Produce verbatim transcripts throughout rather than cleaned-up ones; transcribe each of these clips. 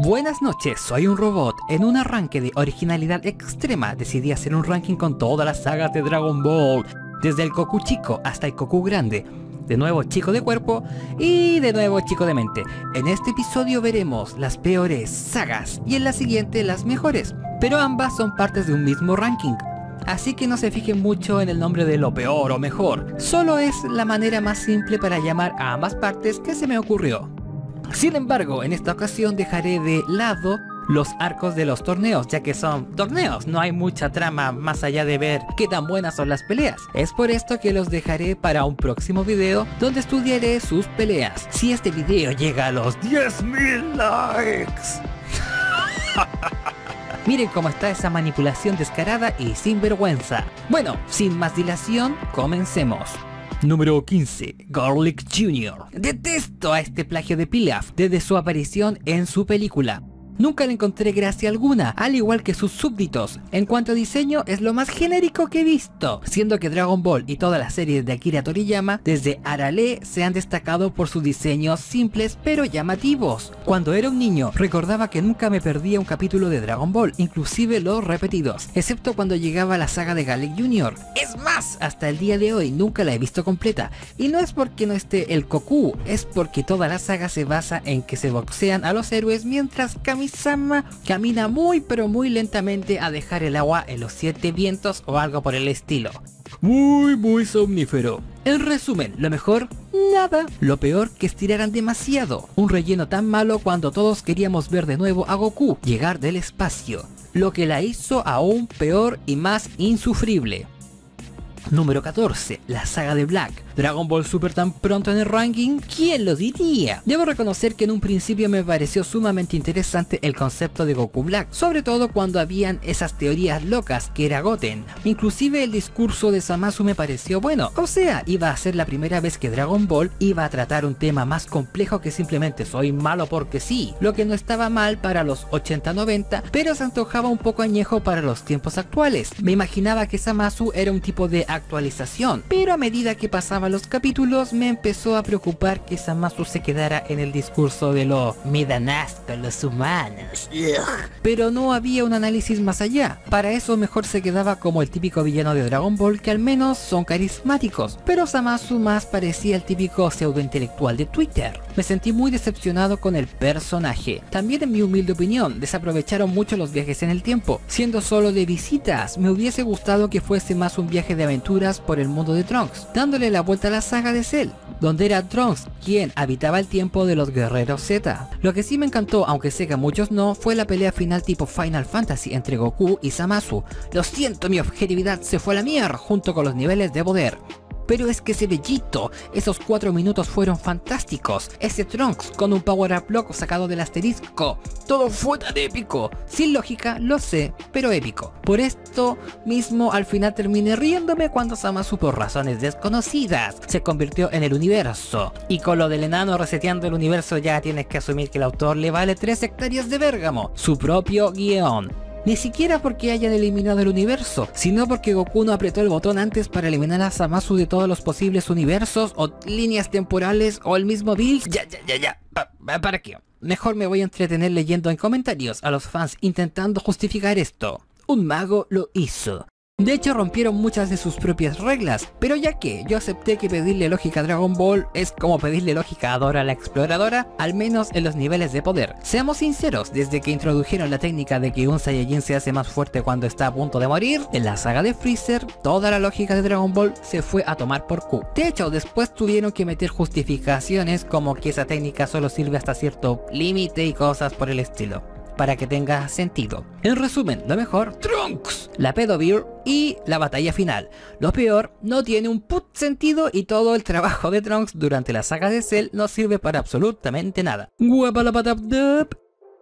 Buenas noches, soy un robot. En un arranque de originalidad extrema decidí hacer un ranking con todas las sagas de Dragon Ball, desde el Goku chico hasta el Goku grande, de nuevo chico de cuerpo y de nuevo chico de mente. En este episodio veremos las peores sagas y en la siguiente las mejores, pero ambas son partes de un mismo ranking. Así que no se fijen mucho en el nombre de lo peor o mejor, solo es la manera más simple para llamar a ambas partes que se me ocurrió. Sin embargo, en esta ocasión dejaré de lado los arcos de los torneos, ya que son torneos, no hay mucha trama más allá de ver qué tan buenas son las peleas. Es por esto que los dejaré para un próximo video donde estudiaré sus peleas. Si este video llega a los diez mil likes. Miren cómo está esa manipulación descarada y sin vergüenza. Bueno, sin más dilación, comencemos. Número quince. Garlic junior Detesto a este plagio de Pilaf desde su aparición en su película. Nunca le encontré gracia alguna, al igual que sus súbditos. En cuanto a diseño, es lo más genérico que he visto, siendo que Dragon Ball y todas las series de Akira Toriyama desde Arale se han destacado por sus diseños simples pero llamativos. Cuando era un niño, recordaba que nunca me perdía un capítulo de Dragon Ball, inclusive los repetidos, excepto cuando llegaba la saga de Garlic junior Es más, hasta el día de hoy nunca la he visto completa, y no es porque no esté el Goku, es porque toda la saga se basa en que se boxean a los héroes mientras caminan Sama camina muy pero muy lentamente a dejar el agua en los siete vientos o algo por el estilo. Muy muy somnífero. En resumen, lo mejor, nada. Lo peor, que estiraran demasiado. Un relleno tan malo cuando todos queríamos ver de nuevo a Goku llegar del espacio, lo que la hizo aún peor y más insufrible. Número catorce. La saga de Black. Dragon Ball Super tan pronto en el ranking, ¿quién lo diría? Debo reconocer que en un principio me pareció sumamente interesante el concepto de Goku Black, sobre todo cuando habían esas teorías locas que era Goten. Inclusive el discurso de Zamasu me pareció bueno, o sea, iba a ser la primera vez que Dragon Ball iba a tratar un tema más complejo que simplemente soy malo porque sí, lo que no estaba mal para los ochenta noventa, pero se antojaba un poco añejo para los tiempos actuales. Me imaginaba que Zamasu era un tipo de actualización, pero a medida que pasaba los capítulos me empezó a preocupar que Zamasu se quedara en el discurso de lo me dan asco los humanos, pero no había un análisis más allá. Para eso mejor se quedaba como el típico villano de Dragon Ball, que al menos son carismáticos, pero Zamasu más parecía el típico pseudointelectual de Twitter. Me sentí muy decepcionado con el personaje. También, en mi humilde opinión, desaprovecharon mucho los viajes en el tiempo, siendo solo de visitas. Me hubiese gustado que fuese más un viaje de aventuras por el mundo de Trunks, dándole la vuelta a la saga de Cell, donde era Trunks quien habitaba el tiempo de los guerreros Z. Lo que sí me encantó, aunque sé que a muchos no, fue la pelea final tipo Final Fantasy entre Goku y Zamasu. Lo siento, mi objetividad se fue a la mierda junto con los niveles de poder. Pero es que ese bellito, esos cuatro minutos fueron fantásticos. Ese Trunks con un power up block sacado del asterisco, todo fue tan épico. Sin lógica, lo sé, pero épico. Por esto mismo al final terminé riéndome cuando Zamasu, por razones desconocidas, se convirtió en el universo. Y con lo del enano reseteando el universo ya tienes que asumir que el autor le vale tres hectáreas de Bérgamo, su propio guión. Ni siquiera porque hayan eliminado el universo, sino porque Goku no apretó el botón antes para eliminar a Zamasu de todos los posibles universos o líneas temporales o el mismo Bills. Ya, ya, ya, ya. Pa ¿Para qué? Mejor me voy a entretener leyendo en comentarios a los fans intentando justificar esto. Un mago lo hizo. De hecho, rompieron muchas de sus propias reglas, pero ya que yo acepté que pedirle lógica a Dragon Ball es como pedirle lógica a Dora la Exploradora, al menos en los niveles de poder. Seamos sinceros, desde que introdujeron la técnica de que un Saiyajin se hace más fuerte cuando está a punto de morir, en la saga de Freezer, toda la lógica de Dragon Ball se fue a tomar por cu. De hecho, después tuvieron que meter justificaciones como que esa técnica solo sirve hasta cierto límite y cosas por el estilo, para que tenga sentido. En resumen, lo mejor, Trunks, la Pedovir y la batalla final. Lo peor, no tiene un put sentido y todo el trabajo de Trunks durante la saga de Cell no sirve para absolutamente nada. Guapalapatapdap.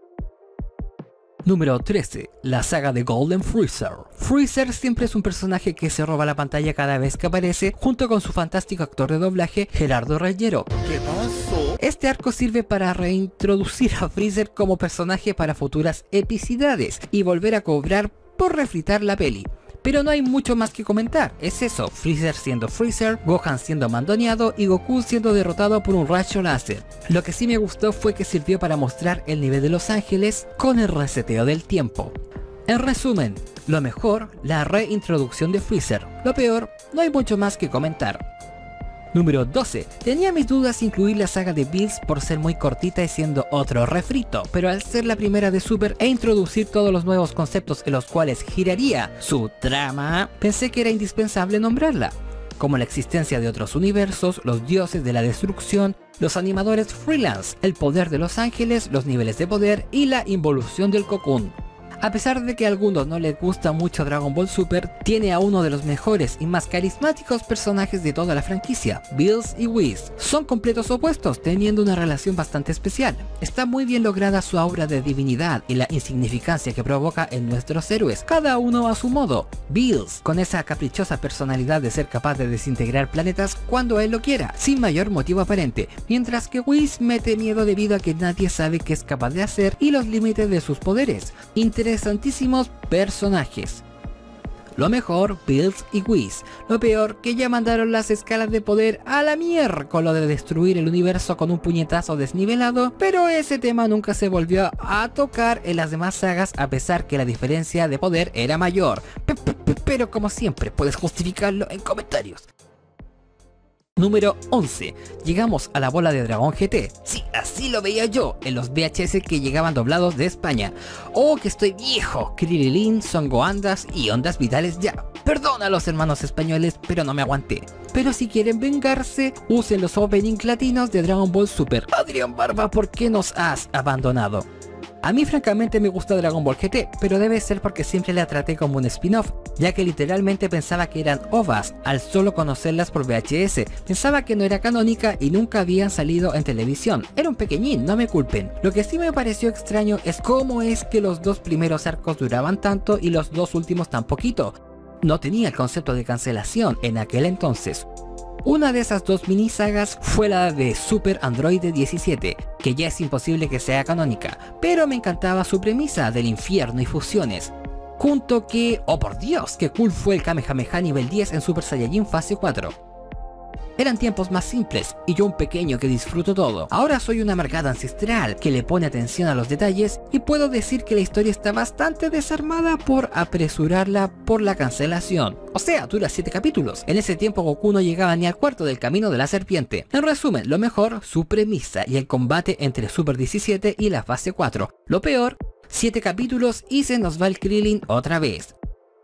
Número trece. La saga de Golden Freezer. Freezer siempre es un personaje que se roba la pantalla cada vez que aparece, junto con su fantástico actor de doblaje, Gerardo Reyero. ¿Qué pasó? Este arco sirve para reintroducir a Freezer como personaje para futuras epicidades y volver a cobrar por refritar la peli. Pero no hay mucho más que comentar, es eso, Freezer siendo Freezer, Gohan siendo mandoneado y Goku siendo derrotado por un rayo láser. Lo que sí me gustó fue que sirvió para mostrar el nivel de Los Ángeles con el reseteo del tiempo. En resumen, lo mejor, la reintroducción de Freezer. Lo peor, no hay mucho más que comentar. Número doce. Tenía mis dudas incluir la saga de Bills por ser muy cortita y siendo otro refrito, pero al ser la primera de Super e introducir todos los nuevos conceptos en los cuales giraría su trama, pensé que era indispensable nombrarla, como la existencia de otros universos, los dioses de la destrucción, los animadores freelance, el poder de Los Ángeles, los niveles de poder y la involución del Cocoon. A pesar de que a algunos no les gusta mucho Dragon Ball Super, tiene a uno de los mejores y más carismáticos personajes de toda la franquicia, Bills y Whis. Son completos opuestos, teniendo una relación bastante especial. Está muy bien lograda su aura de divinidad y la insignificancia que provoca en nuestros héroes, cada uno a su modo. Bills, con esa caprichosa personalidad de ser capaz de desintegrar planetas cuando él lo quiera, sin mayor motivo aparente, mientras que Whis mete miedo debido a que nadie sabe qué es capaz de hacer y los límites de sus poderes. Interesantísimos personajes. Lo mejor, Bills y Whis. Lo peor, que ya mandaron las escalas de poder a la mierda con lo de destruir el universo con un puñetazo desnivelado, pero ese tema nunca se volvió a tocar en las demás sagas a pesar que la diferencia de poder era mayor. Pero como siempre, puedes justificarlo en comentarios. Número once. Llegamos a la bola de dragón G T. Sí, así lo veía yo en los V H S que llegaban doblados de España. Oh, que estoy viejo. Krillin, Son Gohandas y Ondas Vitales ya. Perdona a los hermanos españoles, pero no me aguanté. Pero si quieren vengarse, usen los openings latinos de Dragon Ball Super. Adrián Barba, ¿por qué nos has abandonado? A mí francamente me gusta Dragon Ball G T, pero debe ser porque siempre la traté como un spin-off, ya que literalmente pensaba que eran O V As al solo conocerlas por V H S, pensaba que no era canónica y nunca habían salido en televisión, era un pequeñín, no me culpen. Lo que sí me pareció extraño es cómo es que los dos primeros arcos duraban tanto y los dos últimos tan poquito. No tenía el concepto de cancelación en aquel entonces. Una de esas dos mini sagas fue la de Super Android diecisiete, que ya es imposible que sea canónica, pero me encantaba su premisa del infierno y fusiones. Junto que, oh por Dios, qué cool fue el Kamehameha nivel diez en Super Saiyajin fase cuatro. Eran tiempos más simples, y yo un pequeño que disfruto todo. Ahora soy una amargada ancestral que le pone atención a los detalles y puedo decir que la historia está bastante desarmada por apresurarla por la cancelación. O sea, dura siete capítulos. En ese tiempo Goku no llegaba ni al cuarto del camino de la serpiente. En resumen, lo mejor, su premisa y el combate entre Super diecisiete y la fase cuatro. Lo peor, siete capítulos y se nos va el Krillin otra vez.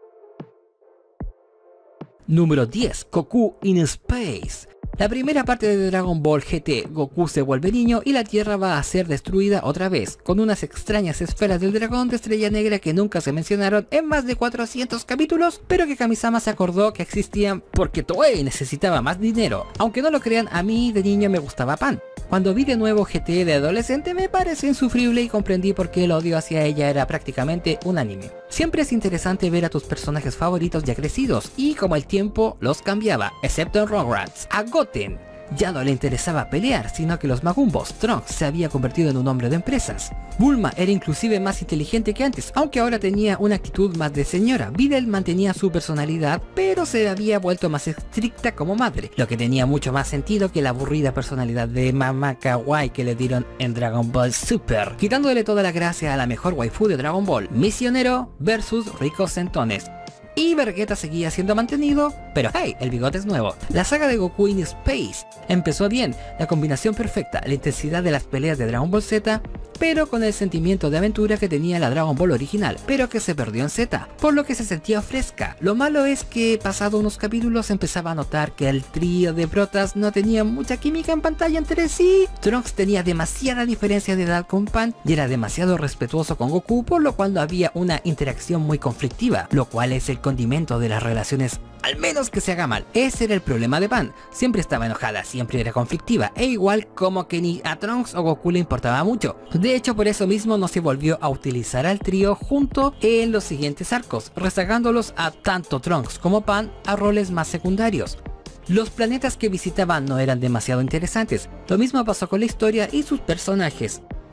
Número diez. Goku in Space. La primera parte de Dragon Ball G T, Goku se vuelve niño y la Tierra va a ser destruida otra vez, con unas extrañas esferas del dragón de estrella negra que nunca se mencionaron en más de cuatrocientos capítulos, pero que Kamisama se acordó que existían porque Toei necesitaba más dinero. Aunque no lo crean, a mí de niño me gustaba Pan. Cuando vi de nuevo G T de adolescente me pareció insufrible y comprendí por qué el odio hacia ella era prácticamente unánime. Siempre es interesante ver a tus personajes favoritos ya crecidos, y como el tiempo los cambiaba, excepto en Rugrats. A Goten ya no le interesaba pelear, sino que los Magumbos, Trunks se había convertido en un hombre de empresas. Bulma era inclusive más inteligente que antes, aunque ahora tenía una actitud más de señora. Videl mantenía su personalidad, pero se había vuelto más estricta como madre, lo que tenía mucho más sentido que la aburrida personalidad de mamá kawaii que le dieron en Dragon Ball Super, quitándole toda la gracia a la mejor waifu de Dragon Ball, Misionero versus Rico Centones. Y Vegeta seguía siendo mantenido, pero hey, el bigote es nuevo. La saga de Goku in Space empezó bien, la combinación perfecta, la intensidad de las peleas de Dragon Ball Z, pero con el sentimiento de aventura que tenía la Dragon Ball original, pero que se perdió en Z, por lo que se sentía fresca. Lo malo es que pasado unos capítulos empezaba a notar que el trío de protas no tenía mucha química en pantalla entre sí. Trunks tenía demasiada diferencia de edad con Pan y era demasiado respetuoso con Goku, por lo cual no había una interacción muy conflictiva, lo cual es el condimento de las relaciones, al menos que se haga mal. Ese era el problema de Pan, siempre estaba enojada, siempre era conflictiva, e igual como que ni a Trunks o Goku le importaba mucho. De hecho, por eso mismo no se volvió a utilizar al trío junto en los siguientes arcos, rezagándolos a tanto Trunks como Pan a roles más secundarios. Los planetas que visitaban no eran demasiado interesantes, lo mismo pasó con la historia y sus personajes.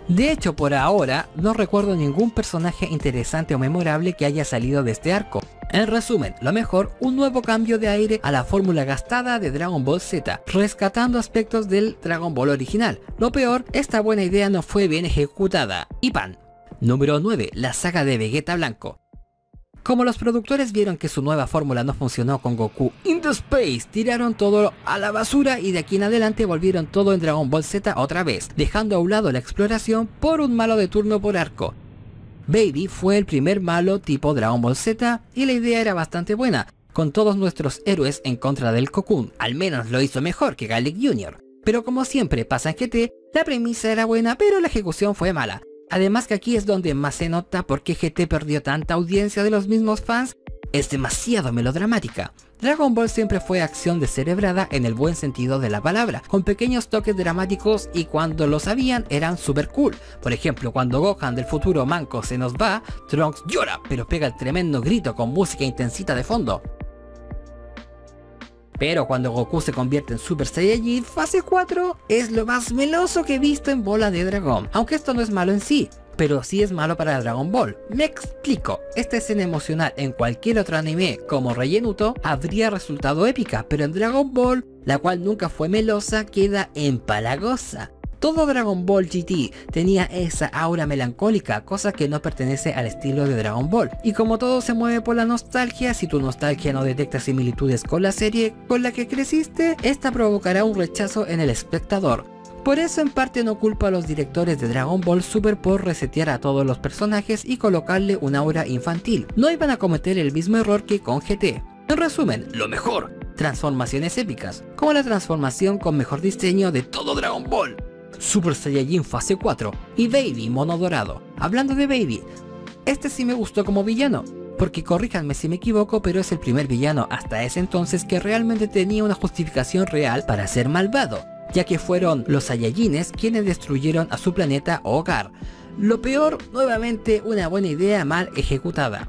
De hecho, por ahora, no recuerdo ningún personaje interesante o memorable que haya salido de este arco. En resumen, lo mejor, un nuevo cambio de aire a la fórmula gastada de Dragon Ball Z, rescatando aspectos del Dragon Ball original. Lo peor, esta buena idea no fue bien ejecutada. Y pan. Número nueve. La saga de Vegeta Blanco. Como los productores vieron que su nueva fórmula no funcionó con Goku in the Space, tiraron todo a la basura y de aquí en adelante volvieron todo en Dragon Ball Z otra vez, dejando a un lado la exploración por un malo de turno por arco. Baby fue el primer malo tipo Dragon Ball Z y la idea era bastante buena, con todos nuestros héroes en contra del Cocoon, al menos lo hizo mejor que Garlic junior Pero como siempre pasa en G T, la premisa era buena pero la ejecución fue mala. Además que aquí es donde más se nota por qué G T perdió tanta audiencia de los mismos fans, es demasiado melodramática. Dragon Ball siempre fue acción descerebrada en el buen sentido de la palabra, con pequeños toques dramáticos y cuando lo sabían eran super cool. Por ejemplo, cuando Gohan del futuro manco se nos va, Trunks llora pero pega el tremendo grito con música intensita de fondo. Pero cuando Goku se convierte en Super Saiyajin fase cuatro es lo más meloso que he visto en Bola de Dragón. Aunque esto no es malo en sí, pero sí es malo para Dragon Ball. Me explico, esta escena emocional en cualquier otro anime como Rellenuto habría resultado épica, pero en Dragon Ball, la cual nunca fue melosa, queda empalagosa. Todo Dragon Ball G T tenía esa aura melancólica, cosa que no pertenece al estilo de Dragon Ball. Y como todo se mueve por la nostalgia, si tu nostalgia no detecta similitudes con la serie con la que creciste, esta provocará un rechazo en el espectador. Por eso en parte no culpo a los directores de Dragon Ball Super por resetear a todos los personajes y colocarle un aura infantil. No iban a cometer el mismo error que con G T. En resumen, lo mejor, transformaciones épicas, como la transformación con mejor diseño de todo Dragon Ball. Super Saiyajin fase cuatro y Baby mono dorado. Hablando de Baby, este sí me gustó como villano, porque corríjanme si me equivoco, pero es el primer villano hasta ese entonces que realmente tenía una justificación real para ser malvado, ya que fueron los Saiyajines quienes destruyeron a su planeta o hogar. Lo peor, nuevamente una buena idea mal ejecutada.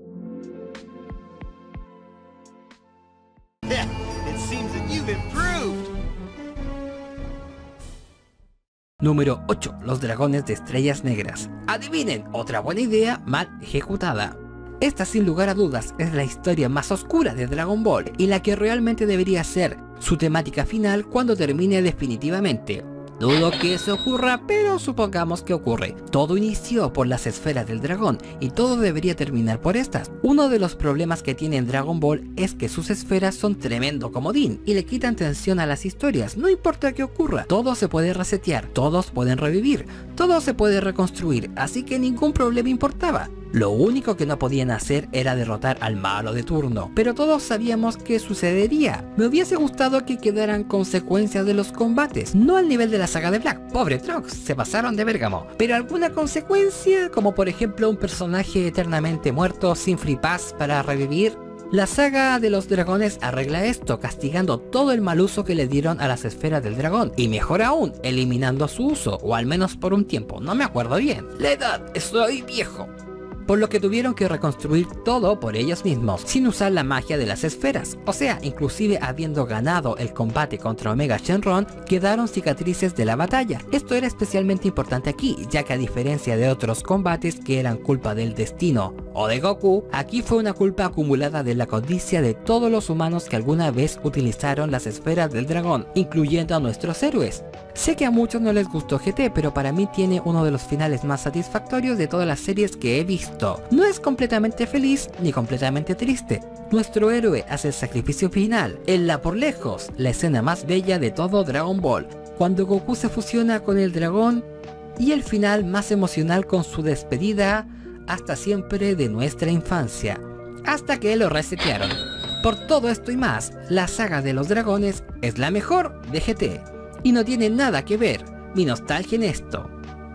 Número ocho. Los dragones de estrellas negras. Adivinen, otra buena idea mal ejecutada. Esta sin lugar a dudas es la historia más oscura de Dragon Ball y la que realmente debería ser su temática final cuando termine definitivamente. Dudo que eso ocurra, pero supongamos que ocurre. Todo inició por las esferas del dragón y todo debería terminar por estas. Uno de los problemas que tiene Dragon Ball es que sus esferas son tremendo comodín y le quitan tensión a las historias, no importa qué ocurra. Todo se puede resetear, todos pueden revivir, todo se puede reconstruir, así que ningún problema importaba. Lo único que no podían hacer era derrotar al malo de turno, pero todos sabíamos que sucedería. Me hubiese gustado que quedaran consecuencias de los combates, no al nivel de la saga de Black, pobre Trunks, se pasaron de Bérgamo, pero alguna consecuencia, como por ejemplo un personaje eternamente muerto sin free pass para revivir. La saga de los dragones arregla esto, castigando todo el mal uso que le dieron a las esferas del dragón, y mejor aún, eliminando su uso, o al menos por un tiempo, no me acuerdo bien. La edad, estoy viejo. Por lo que tuvieron que reconstruir todo por ellos mismos, sin usar la magia de las esferas. O sea, inclusive habiendo ganado el combate contra Omega Shenron, quedaron cicatrices de la batalla. Esto era especialmente importante aquí, ya que a diferencia de otros combates que eran culpa del destino o de Goku, aquí fue una culpa acumulada de la codicia de todos los humanos que alguna vez utilizaron las esferas del dragón, incluyendo a nuestros héroes. Sé que a muchos no les gustó G T, pero para mí tiene uno de los finales más satisfactorios de todas las series que he visto. No es completamente feliz ni completamente triste. Nuestro héroe hace el sacrificio final, en la por lejos, la escena más bella de todo Dragon Ball, cuando Goku se fusiona con el dragón, y el final más emocional con su despedida hasta siempre de nuestra infancia, hasta que lo resetearon. Por todo esto y más, la saga de los dragones es la mejor de G T. Y no tiene nada que ver mi nostalgia en esto.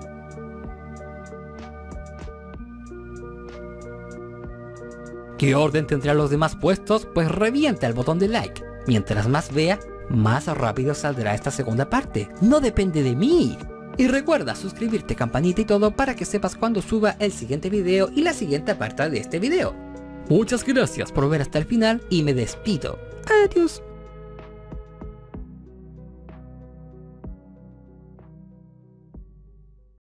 ¿Qué orden tendrán los demás puestos? Pues revienta el botón de like. Mientras más vea, más rápido saldrá esta segunda parte. No depende de mí. Y recuerda suscribirte, campanita y todo para que sepas cuando suba el siguiente video y la siguiente parte de este video. Muchas gracias por ver hasta el final y me despido. Adiós.